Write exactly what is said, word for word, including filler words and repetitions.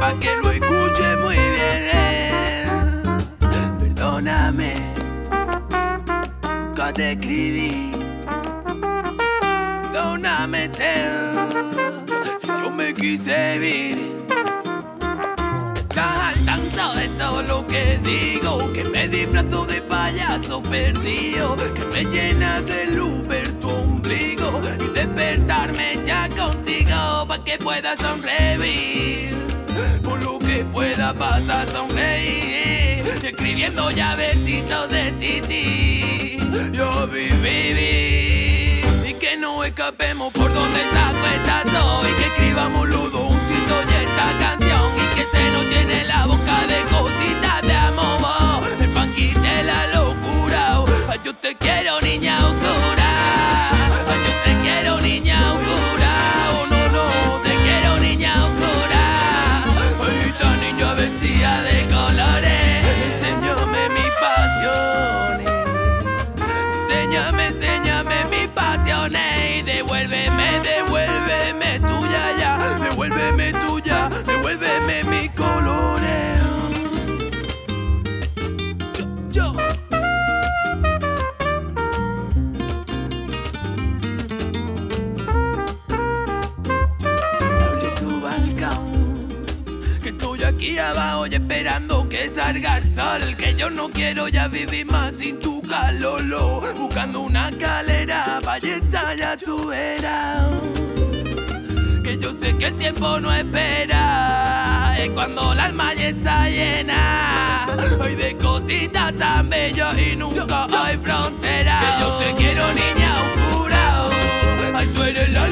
pa' que lo escuche muy bien. Perdóname, nunca te escribí. Perdóname, te, si yo me quise ir. Estás al tanto de todo lo que digo, que me disfrazo de payaso perdido, que me llena de luz ver tu ombligo y despertarme ya contigo pa' que pueda sonreír. Por lo que pueda pasar, sonreír, escribiendo ya versitos de Titi. Yo viví y que no escapemos por donde saco esta soy, que escribamos los dos juntito ya esta canción y que se nos llene la boca de cositas de amor. El funky de la locura. Ay, yo te quiero, niña oscura. Ay, yo te quiero, niña oscura. Oh, no, no, te quiero, niña oscura. Ay, esta niña vestida de colores, enséñame mis pasiones. Enséñame, enséñame mis pasiones. Y devuélveme, devuélveme tuya ya. Devuélveme tuya, devuélveme mis colores. Yo, yo. Abre tu balcón, que estoy aquí abajo y esperando que salga el sol, que yo no quiero ya vivir más sin tu calor. Buscando una escalera pa' llegar ya tu era, que yo sé que el tiempo no espera, es cuando la alma ya está llena, hay de cositas tan bellas y nunca hay frontera. Que yo te quiero, niña oscura, ay, tú eres la